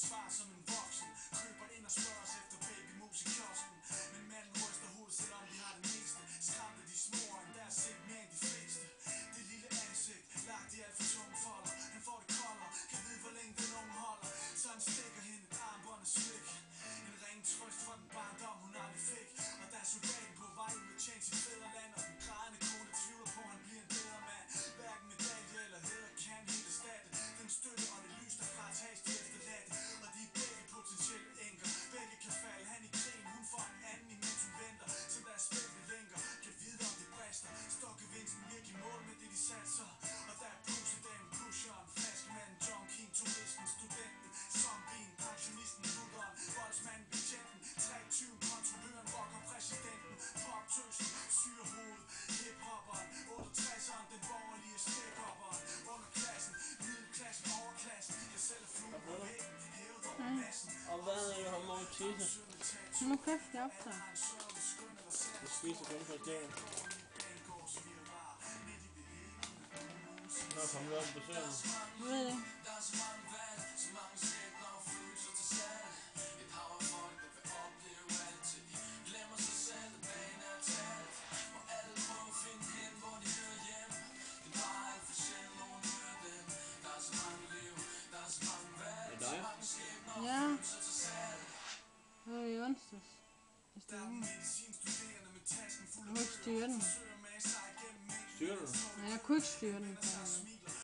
svar som en voksen. Køber ind og spørger os efter babymus i kiosken. Men manden ryster hovedet, selvom de har det meste. Skræmte de små, og endda set mere end de fleste. Det lille ansigt, lagt i alt for tunge folder. Han får det kolder, kan vide hvor længe den unge holder. Så han stikker hende et armbånd og slik. En ring trøst for den barndom hun aldrig fik. Og da soldaten på vej ud at tjene sit fædreland, og den grædende kone tvivler på, han bliver en bedre mand. Hverken medalje eller hæder kan helt erstatte den støtte og det lys, der fratages de efterladte. Og de er begge potentielle enker. Begge kan falde, han i krigen, hun får en anden imens hun venter. Så der er spændte lænker, kan vide om det brister. Stokkevinsten virker i mål med det de satser. Og der er pussedamen, pusheren, flaskemanden, junkien, turisten, studenten, zombien, pensionisten, lutteren, voldsmanden, betjenten, 23, kontrolløren, rocker, præsidenten, poptøsen, syrehovedet, hiphopperen, 68'eren, den borgerlige stikhopperen, underklassen, middelklassen, overklassen, jeg selv er flue på væggen, hævet over massen. Og hvad har man tisse? Nu kæft, jeg optager. Du spiser kun for stedet. Nå, kommer du op og besøger mig? Jeg ved det. Ja. Det var i onsdags. I stuen. Jeg kunne ikke styre den. Styrer du? Nej, jeg kunne ikke styre den.